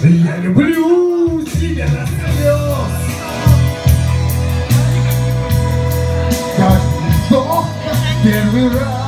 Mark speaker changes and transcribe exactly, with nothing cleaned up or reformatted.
Speaker 1: Я люблю тебя до слез. Каждый вдох, как первый раз.